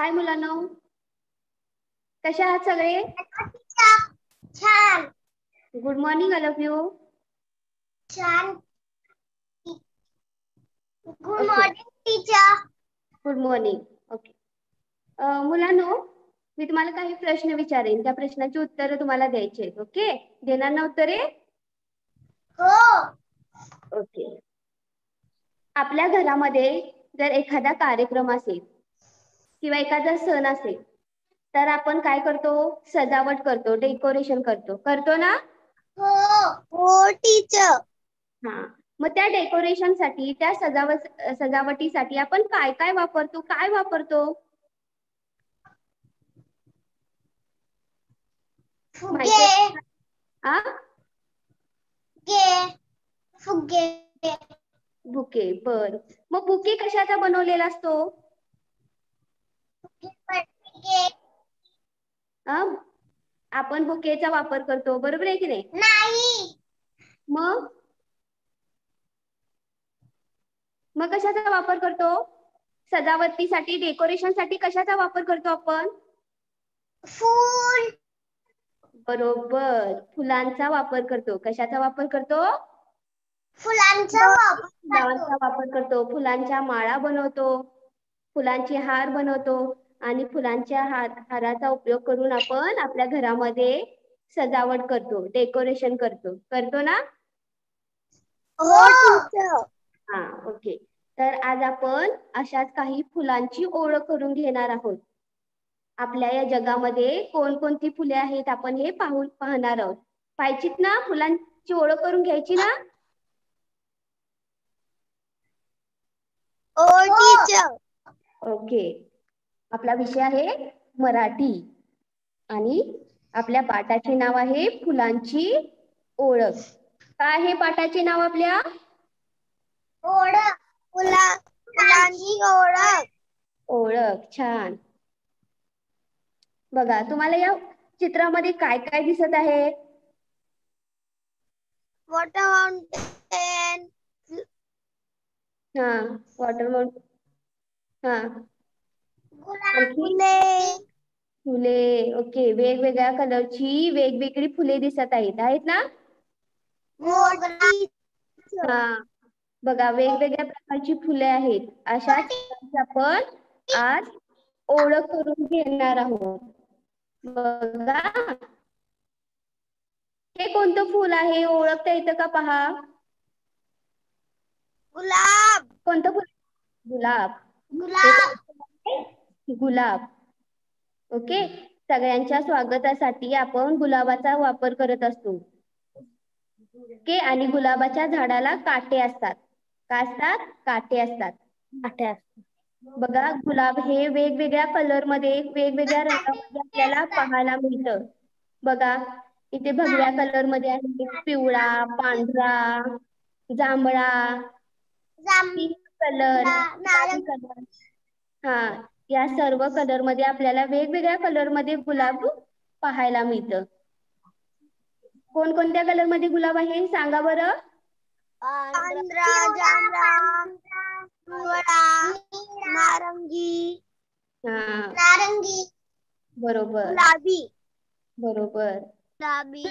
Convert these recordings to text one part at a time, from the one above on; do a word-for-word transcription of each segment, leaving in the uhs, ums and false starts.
हाय मुलांनो, कशा आहात सगळे? छान. Good morning all of you. छान. Good morning teacher. Good morning. Okay. मुलांनो, मी तुम्हाला काही प्रश्न विचारेन, त्या प्रश्नाची उत्तरं तुम्हाला द्यायची आहेत. ओके, देणार ना उत्तरे? हो. ओके. आपल्या घरामध्ये जर एखादा कार्यक्रम असेल किंवा एखादा सण असेल तर आपण काय करतो? सजावट करतो, डेकोरेशन करतो. करतो ना? हो. हो टीचर. हा, मग त्या डेकोरेशन साठी, त्या सजावट सजावटीसाठी आपण काय काय वापरतो? काय वापरतो? फुगे. आ? फुगे. फुगे. बुके. बर, मग बुके कशाचा बनवलेला असतो? आ? आपण बुकेचा वापर करतो, बरोबर आहे की नाही? नाही. मग मग कशाचा वापर करतो? सजावटीसाठी, डेकोरेशन साठी कशाचा वापर करतो आपण? फूल. बरोबर, फुलांचा वापर करतो. कशाचा वापर करतो? फुलांचा वापर फुलांचा वापर करतो. फुलांच्या माळा बनवतो, फुलांचे हार बनवतो आणि फुलांच्या हार हाराचा उपयोग करून आपण आपल्या घरामध्ये सजावट करतो, डेकोरेशन करतो. करतो ना? हो टीचर. हा, ओके. तर आज आपण अशाच काही फुलांची ओळख करून घेणार आहोत. आपल्या या जगामध्ये कोणकोणती फुले आहेत आपण हे पाहून पाहणार आहोत. पाहिजेत ना? फुलांची ओळख करून घ्यायची ना? हो टीचर. ओके. आपला विषय आहे मराठी आणि आपल्या पाठाचे नाव आहे फुलांची ओळख. काय आहे पाठाचे नाव आपल्या? ओळख. फुला फुलांची ओळख. ओळख. छान. बघा, तुम्हाला या चित्रामध्ये काय काय दिसत आहे? Water fountain. हा, वॉटर माउंटेन. हा, फुले. फुले. ओके, वेगवेगळ्या कलरची वेगवेगळी फुले दिसत आहेत. आहेत ना? हा, बघा, वेगवेगळ्या प्रकारची फुले आहेत. अशाच आपण आज ओळख करून घेणार आहोत. बघा, हे कोणतं फुल आहे? ओळखता येतं का? पहा. गुलाब. कोणतं फुल? गुलाब. गुलाब. गुलाब. ओके, सगळ्यांच्या स्वागतासाठी आपण गुलाबाचा वापर करत असतो. ओके, आणि गुलाबाच्या झाडाला काटे असतात. काय असतात? काटे असतात. काटे असतात. बघा, गुलाब हे वेगवेगळ्या कलर मध्ये, वेगवेगळ्या रंगामध्ये आपल्याला पाहायला मिळतं. बघा, इथे भगव्या कलर मध्ये आहे, पिवळा, पांढरा, जांभळा, पिंक कलर, गुलाबी कलर. हा, या सर्व कलर मध्ये आपल्याला वेगवेगळ्या कलर मध्ये गुलाब पाहायला मिळतं. कोणकोणत्या कलर मध्ये गुलाब आहे सांगा बरं? पांढरा, जांभळा, पिवळा, नारंगी. हा, नारंगी. बरोबर. गुलाबी. बरोबर. गुलाबी.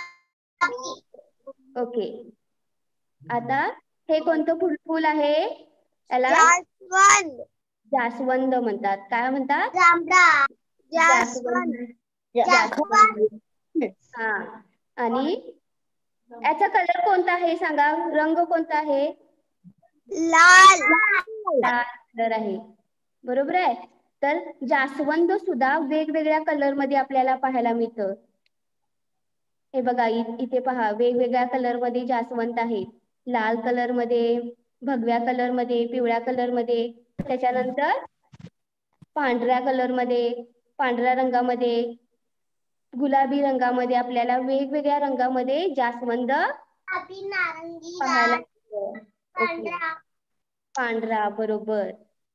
ओके, आता हे कोणतं फुल फुल आहे? याला जास्वंद. जास्वंद म्हणतात. काय म्हणतात? जांभळा. जास्वंद. जास्वंद. हा, आणि याचा कलर कोणता आहे सांगा? रंग कोणता आहे? लाल. लाल कलर आहे. बरोबर आहे. तर जास्वंद सुद्धा वेगवेगळ्या कलर मध्ये आपल्याला पाहायला मिळतं. हे बघा, इथे पहा, वेगवेगळ्या कलर मध्ये जास्वंद आहे. लाल कलर मध्ये, भगव्या कलर मध्ये, पिवळ्या कलर मध्ये, त्याच्यानंतर पांढऱ्या कलर मध्ये, पांढऱ्या रंगामध्ये, गुलाबी रंगामध्ये, आपल्याला वेगवेगळ्या रंगामध्ये जास्वंद नारंगी. पाहायला मिळतं. पांढरा. पांढरा. बरोबर.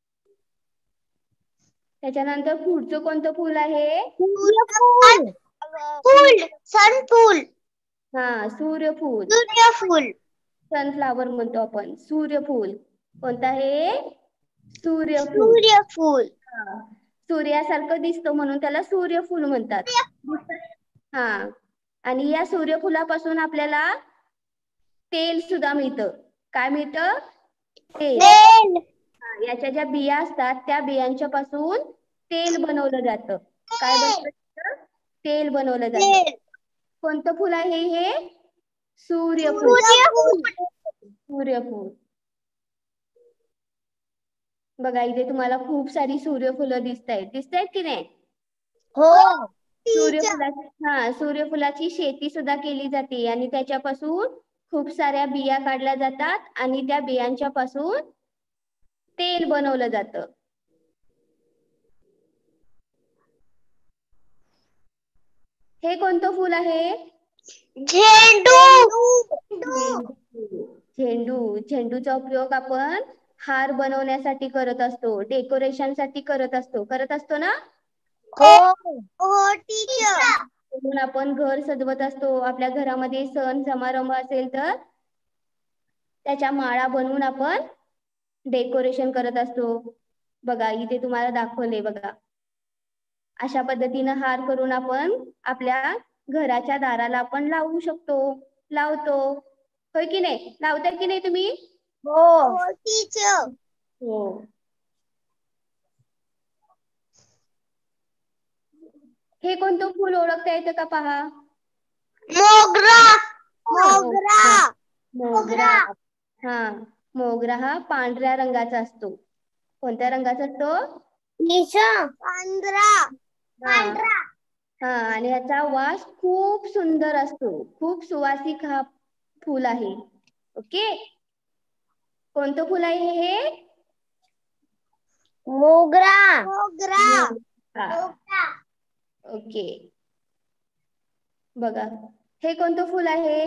त्याच्यानंतर पुढचं कोणतं फुल आहे? सूर्यफूल. फूल. सनफूल. हा, सूर्यफूल. सूर्यफूल. सनफ्लावर म्हणतो आपण. सूर्यफूल. कोणतं आहे? सूर्यफूल. सूर्यफूल. सूर्यासारखं दिसतं म्हणून त्याला सूर्यफूल म्हणतात. हा, आणि या सूर्यफुलापासून आपल्याला तेल सुद्धा मिळतं. काय मिळतं? तेल. याच्या ज्या बिया असतात त्या बियांच्या पासून तेल बनवलं जातं. काय बनवलं जातं? तेल बनवलं जातं. कोणतं फुल आहे हे? सूर्यफूल. सूर्यफूल. बघा इथे तुम्हाला खूप सारी सूर्यफुलं दिसत आहेत. दिसत आहेत की नाही? हो. सूर्यफुलाची हा सूर्यफुलाची शेती सुद्धा केली जाते आणि त्याच्यापासून खूप साऱ्या बिया काढल्या जातात आणि त्या बियांच्या पासून तेल बनवलं जातं. हे कोणतं फूल आहे? झेंडू. झेंडू. झेंडूचा उपयोग आपण हार बनवण्यासाठी करत असतो, डेकोरेशन साठी करत असतो. करत असतो ना? हो. हो टीचर. म्हणून आपण घर सजवत असतो. आपल्या घरामध्ये सण समारंभ असेल तर त्याच्या माळा बनवून आपण डेकोरेशन करत असतो. बघा इथे तुम्हाला दाखवले बघा. अशा पद्धतीनं हार करून आपण आपल्या घराच्या दाराला आपण लावू शकतो, लावतो. होय की नाही? लावताय की नाही तुम्ही? हो टीचर. हो. हे कोणतं फूल ओळखता येतं का पहा? मोगरा. मोगरा. मोगरा. हा, मोगरा हा पांढऱ्या रंगाचा असतो. कोणत्या रंगाचा असतो? पांढरा. पांढरा. हा, आणि ह्याचा वास खूप सुंदर असतो. खूप सुवासिक हा फूल आहे. ओके. कोणतं फूल आहे हे? मोगरा. मोगरा. ओके. बघा हे कोणतं फूल आहे?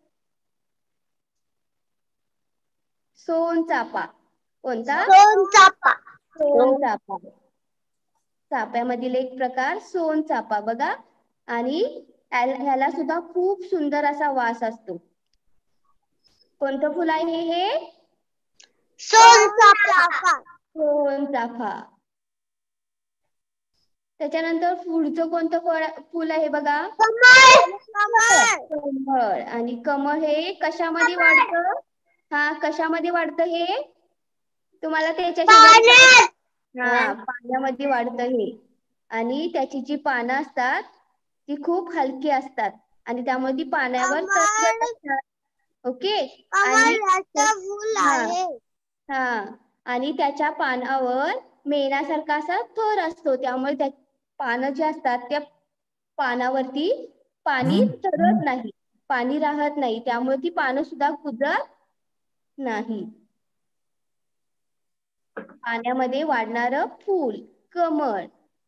सोनचाफा. कोणता? सोनचाफा. सोनचाफा. चाफ्यामधील एक प्रकार सोनचाफा. बघा, आणि ह्याला सुद्धा खूप सुंदर असा वास असतो. कोणतं फूल आहे हे? सोनचाफा. सोनचाफा. त्याच्यानंतर पुढचं कोणतं फळ फूल आहे बघा? कमळ. कमळ. कमळ. आणि कमळ हे कशामध्ये वाढतं? हा, कशामध्ये वाढतं हे? तुम्हाला त्याच्या शेजारी हा पाण्यामध्ये वाढतं हे. आणि त्याची जी पानं असतात ती खूप हलकी असतात आणि त्यामुळे ती पाण्यावर तरंगत असतात. ओके. आणि फूल आहे. हा, आणि त्याच्या पानावर मेणासारखा असा थर असतो. त्यामुळे त्या पानं जी असतात त्या पानावरती पाणी चढत नाही, पाणी राहत नाही. त्यामुळे ती पानं सुद्धा कुजत नाही. पाण्यामध्ये वाढणारं फूल कमळ.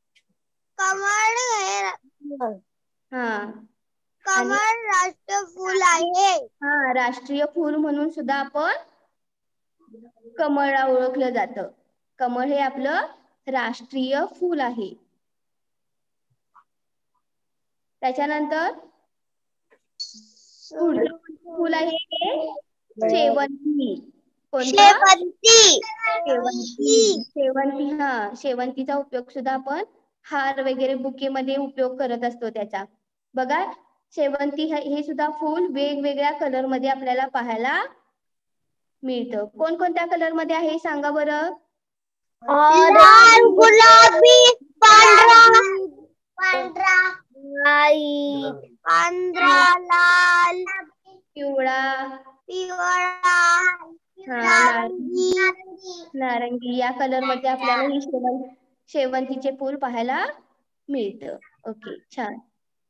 कमळ. हा, कमळ राष्ट्रफूल आहे. हा, राष्ट्रीय फूल म्हणून सुद्धा आपण कमळला ओळखलं जातं. कमळ हे आपलं राष्ट्रीय फूल आहे. त्याच्यानंतर पुढचं फूल आहे हे शेवंती. कोणतं? शेवंती. शेवंती. हा, शेवंतीचा उपयोग सुद्धा आपण हार वगैरे बुके मध्ये उपयोग करत असतो त्याचा. बघा शेवंती हे सुद्धा फूल वेगवेगळ्या कलर मध्ये आपल्याला पाहायला मिळतं. कोणकोणत्या कलर मध्ये आहे सांगा बरं? लाल, गुलाबी, पांढरा. पांढरा. व्हाईट. पांढरा, लाल, पिवळा, पिवळा, नारंगी. नारंगी या कलर मध्ये आपल्याला ही शेवंती शेवंतीचे फूल पाहायला मिळतं. ओके, छान.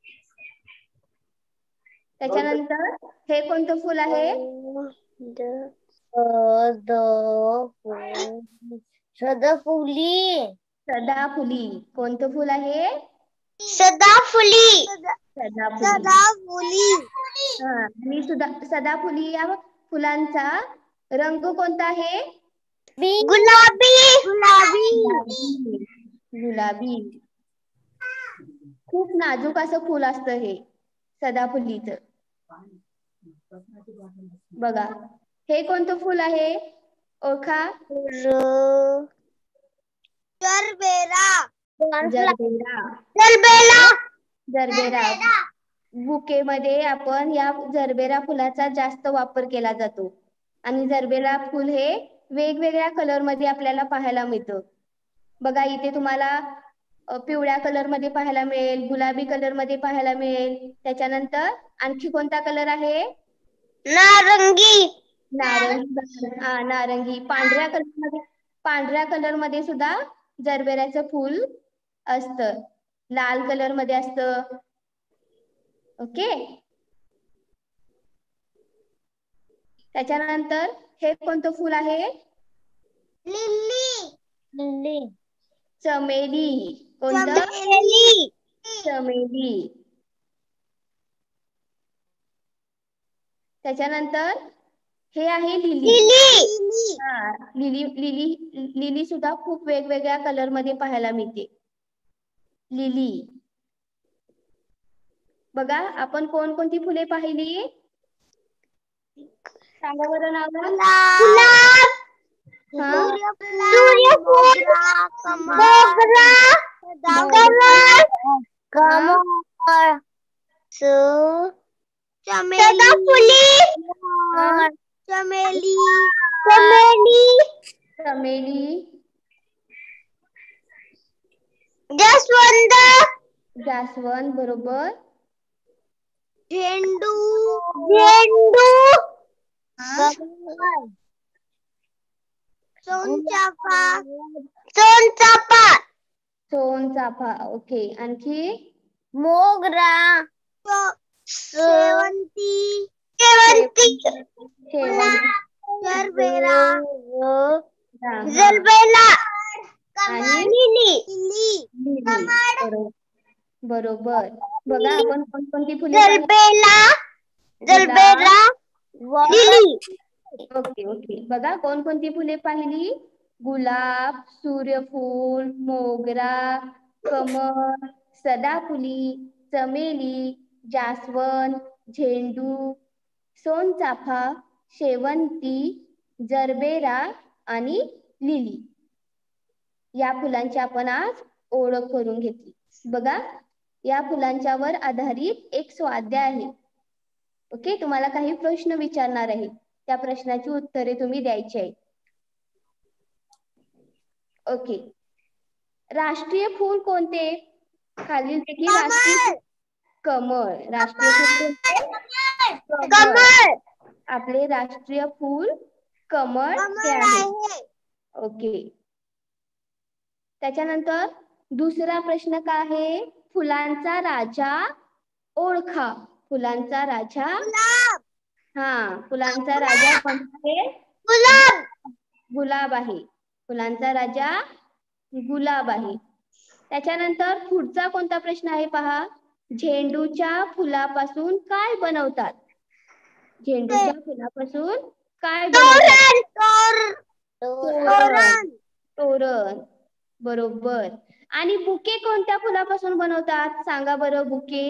त्याच्यानंतर हे कोणतं फूल आहे? सदाफुली. सदाफुली. कोणतं फूल आहे? सदाफुली. सदाफुली. सदाफुली. हा, आणि सुद्धा सदाफुली या फुलांचा रंग कोणता आहे? गुलाबी. गुलाबी. गुलाबी. खूप नाजूक असं फूल असतं हे सदाफुलीचं. बघा हे कोणतं फूल आहे? ओळखा. Gerbera. Gerbera. Gerbera. Gerbera. Bouquet मध्ये आपण या जरबेरा फुलाचा जास्त वापर केला जातो आणि जरबेरा फुल हे वेगवेगळ्या कलर मध्ये आपल्याला पाहायला मिळतं. बघा इथे तुम्हाला पिवळ्या कलर मध्ये पाहायला मिळेल, गुलाबी कलर मध्ये पाहायला मिळेल. त्याच्यानंतर आणखी कोणता कलर आहे? नारंगी. नारंगी. हा नारंगी. पांढऱ्या कलर मध्ये पांढऱ्या कलर मध्ये सुद्धा जरबेऱ्याचं फुल असतं. लाल कलर मध्ये असतं. ओके. त्याच्यानंतर हे कोणतं फुल आहे? लिली. लिली. चमेली. कोणतं? चमेली. चमेली. त्याच्यानंतर हे आहे लिली. लिली. हा लिली. लिली लिली सुद्धा खूप वेगवेगळ्या कलर मध्ये पाहायला मिळते. लिली. बघा आपण कोणकोणती फुले पाहिली? सांगा बरं नाव. गुलाब. सूर्यफूल. मोगरा. कमळ. सदाफुली. चमेली. चमेली. चमेली. जास्वंद. जास्वंद. बरोबर. झेंडू. झेंडू. सोनचाफा. सोनचाफा. सोनचाफा. ओके. आणखी? मोगरा. शेवंती. शेवंती. जरबेरा. जरबेरा. आणि लिली. बरोबर. बघा आपण कोणकोणती फुले? Gerbera. Gerbera. Lily. Okay okay. बघा कोणकोणती फुले पाहिली? गुलाब, सूर्यफूल, मोगरा, कमळ, सदाफुली, चमेली, जास्वंद, झेंडू, सोनचाफा, शेवंती, जरबेरा आणि लिली. या फुलांची आपण आज ओळख करून घेतली. बघा या फुलांच्यावर आधारित एक स्वाध्याय आहे. ओके. तुम्हाला काही प्रश्न विचारणार आहे. त्या प्रश्नाची उत्तरे तुम्ही द्यायची आहे. ओके. राष्ट्रीय फूल कोणते? खालीलपैकी राष्ट्रीय कमळ. राष्ट्रीय फूल कोणते? कमळ. आपले राष्ट्रीय फूल कमळ हे आहे. ओके. त्याच्यानंतर दुसरा प्रश्न काय आहे? फुलांचा राजा ओळखा. फुलांचा राजा. हा फुलांचा राजा कोणता आहे? गुलाब. गुलाब आहे. फुलांचा राजा गुलाब आहे. त्याच्यानंतर पुढचा कोणता प्रश्न आहे पहा. झेंडूच्या फुलापासून काय बनवतात? झेंडूच्या फुलापासून काय बनवतात? तोरण. तोरण. बरोबर. आणि बुके कोणत्या फुलापासून बनवतात? सांगा बरं. बुके.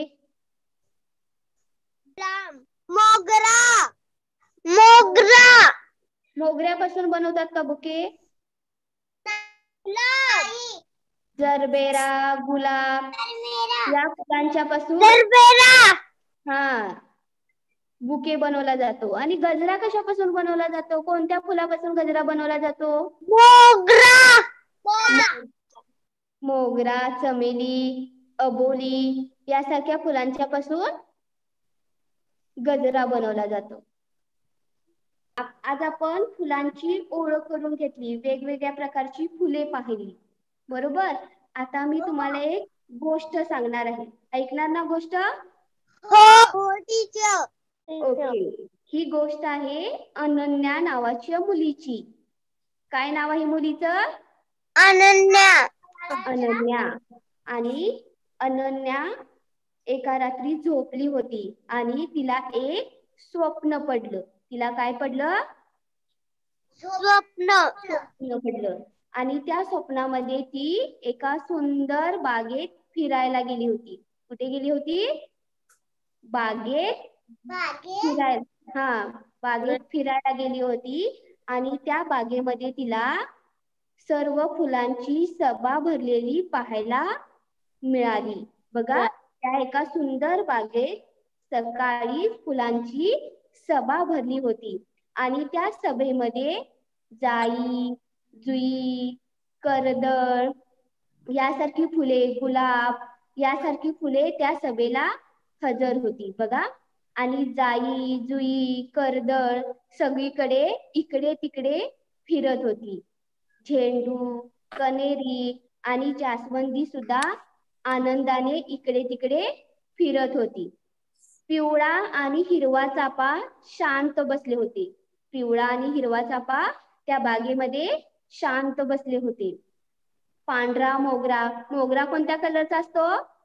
मोगरा. मोगरा. मोगऱ्यापासून बनवतात का बुके? जरबेरा, गुलाब या फुलांच्या पासून जरबेरा. हा बुके बनवला जातो. आणि गजरा कशापासून बनवला जातो? कोणत्या फुलापासून गजरा बनवला जातो? मोगरा. मोगरा, चमेली, अबोली यासारख्या फुलांच्या पासून गजरा बनवला जातो. आज आपण फुलांची ओळख करून घेतली. वेगवेगळ्या प्रकारची फुले पाहिली. बरोबर. आता मी तुम्हाला एक गोष्ट सांगणार आहे. ऐकणार ना गोष्ट? हो टीचर. ओके. ही गोष्ट आहे अनन्या नावाच्या मुलीची. काय नाव आहे मुलीचं? अनन्या. अनन्या. आणि अनन्या एका रात्री झोपली होती आणि तिला एक स्वप्न पडलं. तिला काय पडलं? स्वप्न. स्वप्न पडलं. आणि त्या स्वप्नामध्ये ती एका सुंदर बागेत फिरायला गेली होती. कुठे गेली होती? बागेत फिरायला. हा बागेत फिरायला गेली होती. आणि त्या बागेमध्ये तिला सर्व फुलांची सभा भरलेली पाहायला मिळाली. बघा, त्या एका सुंदर बागेत सकाळी फुलांची सभा भरली होती आणि त्या सभेमध्ये जाई, जुई, कर्दळ यासारखी फुले, गुलाब यासारखी फुले त्या सभेला हजर होती. बघा, आणि जाई, जुई, कर्दळ सगळीकडे इकडे तिकडे फिरत होती. झेंडू, कनेरी आणि जास्वंदी सुद्धा आनंदाने इकडे तिकडे फिरत होती. पिवळा आणि हिरवा चाफा शांत बसले होते. पिवळा आणि हिरवा चाफा त्या बागेमध्ये शांत बसले होते. पांढरा मोगरा, मोगरा कोणत्या कलरचा असतो?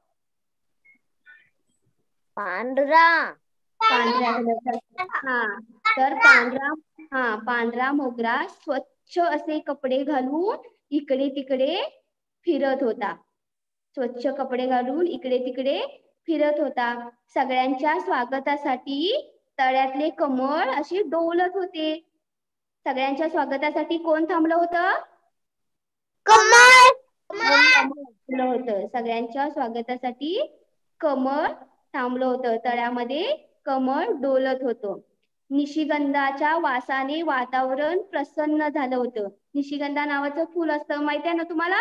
पांढरा. पांढऱ्या कलरचा. हा, तर पांढरा हा पांढरा मोगरा स्वच्छ असे कपडे घालून इकडे तिकडे फिरत होता. स्वच्छ कपडे घालून इकडे तिकडे फिरत होता. सगळ्यांच्या स्वागतासाठी तळ्यातले कमळ असे डोलत होते. सगळ्यांच्या स्वागतासाठी कोण थांबलं होतं? कमळ. थांबलं होतं. सगळ्यांच्या स्वागतासाठी कमळ थांबलं होतं. तळ्यामध्ये कमळ डोलत होतं. निशिगंधाच्या वासाने वातावरण प्रसन्न झालं होतं. निशिगंधा नावाचं फुल असतं, माहिती आहे ना तुम्हाला?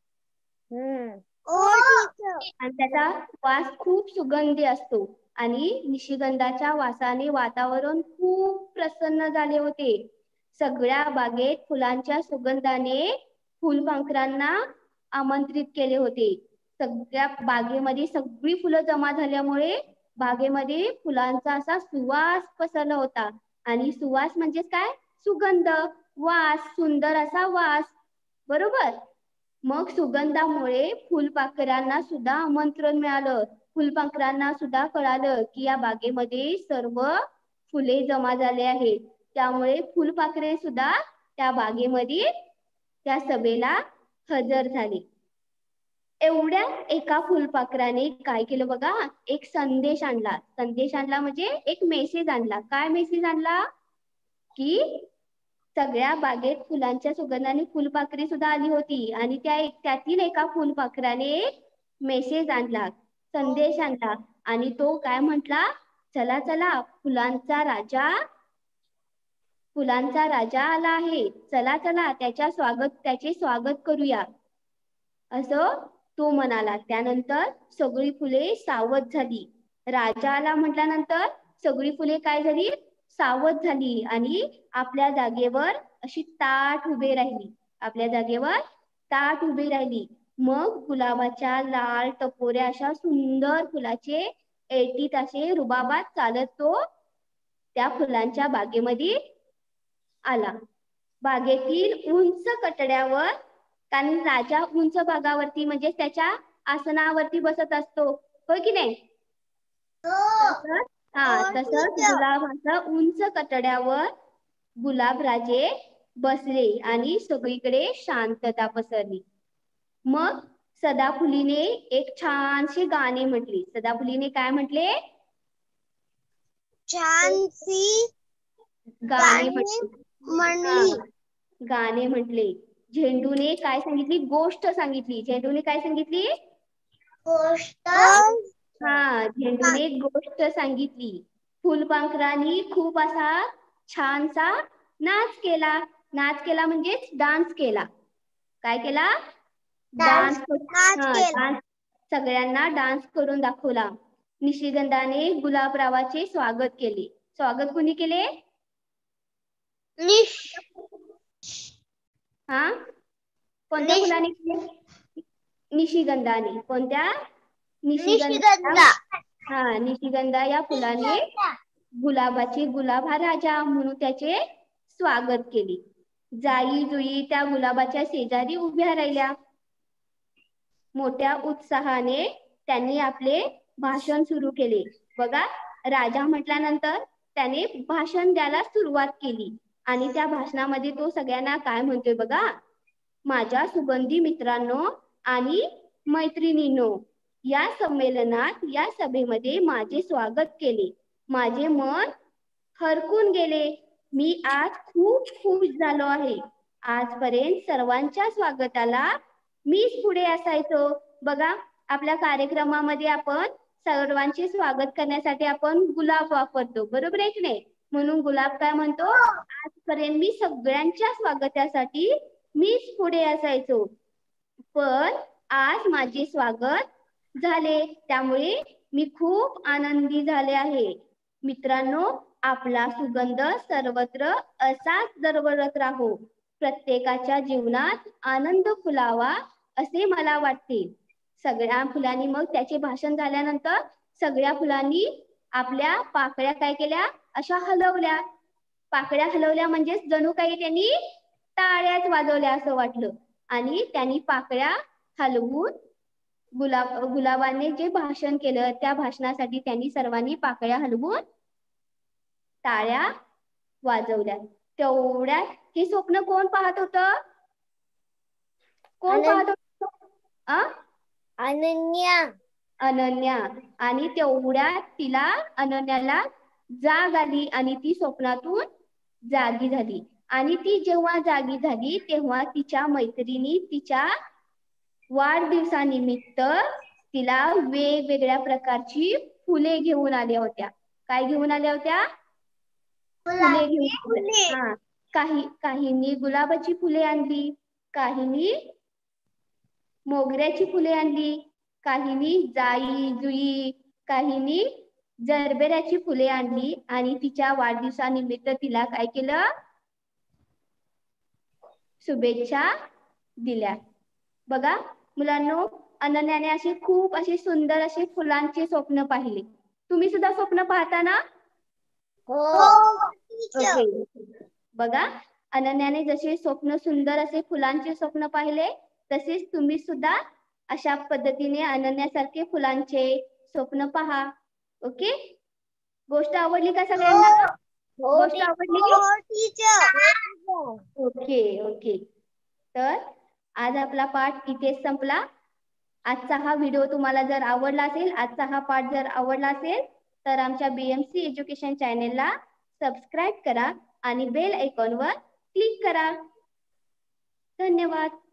आणि त्याचा वास खूप सुगंधी असतो. आणि निशिगंधाच्या वासाने वातावरण खूप प्रसन्न झाले होते. सगळ्या बागेत फुलांच्या सुगंधाने फुलपाखरांना आमंत्रित केले होते. सगळ्या बागेमध्ये सगळी फुलं जमा झाल्यामुळे बागेमध्ये फुलांचा असा सुवास पसरला होता. आणि सुवास म्हणजे काय? सुगंध, वास, सुंदर असा वास. बरोबर? मग सुगंधामुळे फुलपाखरांना सुद्धा आमंत्रण मिळालं. फुलपाखरांना सुद्धा कळालं की या बागेमध्ये सर्व फुले जमा झाले आहेत. त्यामुळे फुलपाखरे सुद्धा त्या बागेमध्ये त्या सभेला हजर झाले. एवढ्या एका फुलपाखराने काय केलं बघा, एक संदेश आणला. संदेश आणला म्हणजे एक मेसेज आणला. काय मेसेज आणला? की सगळ्या बागेत फुलांच्या सुगंधाने फुलपाखरे सुद्धा आली होती आणि त्या त्यातील एका फुलपाखराने मेसेज आणला, संदेश आणला. आणि तो काय म्हटला? चला चला, फुलांचा राजा फुलांचा राजा आला आहे. चला चला, त्याच्या स्वागत त्याचे स्वागत करूया, असं तो म्हणाला. त्यानंतर सगळी फुले सावध झाली. राजा आला म्हटल्यानंतर सगळी फुले काय झाली? सावध झाली आणि आपल्या जागेवर अशी ताठ उभे राहिली. आपल्या जागेवर ताठ उभी राहिली. मग गुलाबाच्या लाल टपोऱ्या अशा सुंदर फुलाचे ऐटीत असे रुबाबात चालत तो त्या फुलांच्या बागेमध्ये आला. बागेतील उंच कटड्यावर, कारण राजा उंच भागावरती म्हणजे त्याच्या आसनावरती बसत असतो, होय की नाही? हा, तसंच गुलाबाच्या उंच कटड्यावर गुलाबराजे बसले आणि सगळीकडे शांतता पसरली. मग सदाफुलीने एक छानशी गाणे म्हटली. सदाफुलीने काय म्हटले? छानशी गाणे म्हटली. गाणे म्हटले. झेंडूने काय सांगितली? गोष्ट सांगितली. झेंडूने काय सांगितली? गोष्ट. हा, झेंडूने गोष्ट सांगितली. फुलपाखरांनी खूप असा छानसा नाच केला. नाच केला म्हणजेच डान्स केला. काय केला? डान्स. हा, डान्स. सगळ्यांना डान्स करून दाखवला. निशिगंधाने गुलाबरावाचे स्वागत केले. स्वागत कोणी केले? निश हा, कोणत्या फुलाने केले? निशिगंधाने. कोणत्या? निशिगंधा. हा, निशिगंधा या फुलाने गुलाबाचे, गुलाब हा राजा म्हणून त्याचे स्वागत केले. जाई जुई त्या गुलाबाच्या शेजारी उभ्या राहिल्या. मोठ्या उत्साहाने त्यांनी आपले भाषण सुरू केले. बघा, राजा म्हटल्यानंतर त्याने भाषण द्यायला सुरुवात केली. आणि त्या भाषणामध्ये तो सगळ्यांना काय म्हणतोय बघा, माझ्या सुगंधी मित्रांनो आणि मैत्रिणींनो, या संमेलनात, या सभेमध्ये माझे स्वागत केले. माझे मन हरकून गेले. मी आज खूप खुश झालो आहे. आजपर्यंत सर्वांच्या स्वागताला मीच पुढे असायचो. बघा, आपल्या कार्यक्रमामध्ये आपण सर्वांचे स्वागत करण्यासाठी आपण गुलाब वापरतो, बरोबर आहे की नाही? म्हणून गुलाब काय म्हणतो, आजपर्यंत मी सगळ्यांच्या स्वागतासाठी मीच पुढे असायचो, पण आज माझे स्वागत झाले, त्यामुळे मी खूप आनंदी झाले आहे. मित्रांनो, आपला सुगंध सर्वत्र असाच दरवळत राहो. प्रत्येकाच्या जीवनात आनंद फुलावा असे मला वाटते. सगळ्या फुलांनी, मग त्याचे भाषण झाल्यानंतर सगळ्या फुलांनी आपल्या पाकळ्या काय केल्या, अशा हलवल्या. पाकळ्या हलवल्या म्हणजेच जणू काही त्यांनी टाळ्याच वाजवल्या असं वाटलं. आणि त्यांनी पाकळ्या हलवून गुलाब गुलाबाने जे भाषण केलं, त्या भाषणासाठी त्यांनी सर्वांनी पाकळ्या हलवून टाळ्या वाजवल्या. तेवढ्यात हे स्वप्न कोण पाहत होतं? कोण पाहत होतं? आ अनन्या. अनन्या. आणि तेवढ्यात तिला अनन्याला जाग आली आणि ती स्वप्नातून जागी झाली. आणि ती जेव्हा जागी झाली तेव्हा तिच्या मैत्रिणी तिच्या वाढदिवसानिमित्त तिला वेगवेगळ्या प्रकारची फुले घेऊन आल्या होत्या. काय घेऊन आल्या होत्या? फुले घेऊन. हा, काही काहींनी गुलाबाची फुले आणली, काहींनी मोगऱ्याची फुले आणली, काहींनी जाई जुई, काहींनी जरबेराची फुले आणली. आणि तिच्या वाढदिवसानिमित्त तिला काय केलं, शुभेच्छा दिल्या. बघा मुलांनो, अनन्याने अशी खूप अशी सुंदर अशी फुलांची स्वप्न पाहिली. तुम्ही सुद्धा स्वप्न पाहता ना? हो. ओके. बघा, अनन्याने जसे स्वप्न सुंदर असे फुलांचे स्वप्न पाहिले, तसेच तुम्ही सुद्धा अशा पद्धतीने अनन्यासारखे फुलांचे स्वप्न पहा. ओके. गोष्ट आवडली का सगळ्यांना? गोष्ट आवडली? Okay okay. तर आज आपला पाठ इथेच संपला. आजचा हा व्हिडिओ तुम्हाला जर आवडला असेल, आजचा हा पाठ जर आवडला असेल, तर आमच्या बीएमसी एज्युकेशन चॅनेलला सबस्क्राईब करा आणि बेल आयकॉनवर क्लिक करा. धन्यवाद.